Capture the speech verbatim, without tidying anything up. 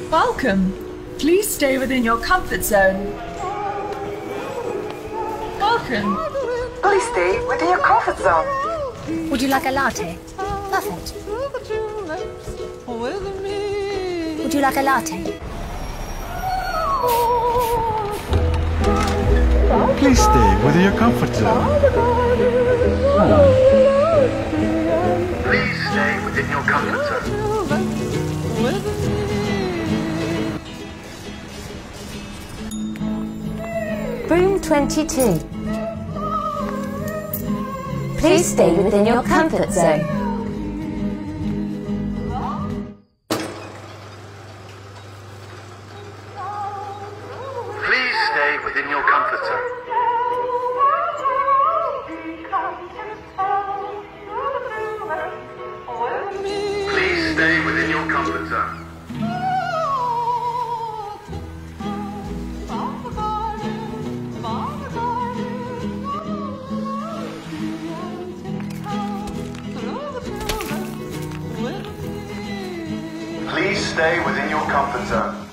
Welcome. Please stay within your comfort zone. Welcome. Please stay within your comfort zone. Would you like a latte? Perfect. Would you like a latte? Please stay within your comfort zone. Please stay within your comfort zone. Room twenty-two. Please stay within your comfort zone. Please stay within your comfort zone. Please stay within your comfort zone. Please stay within your comfort zone.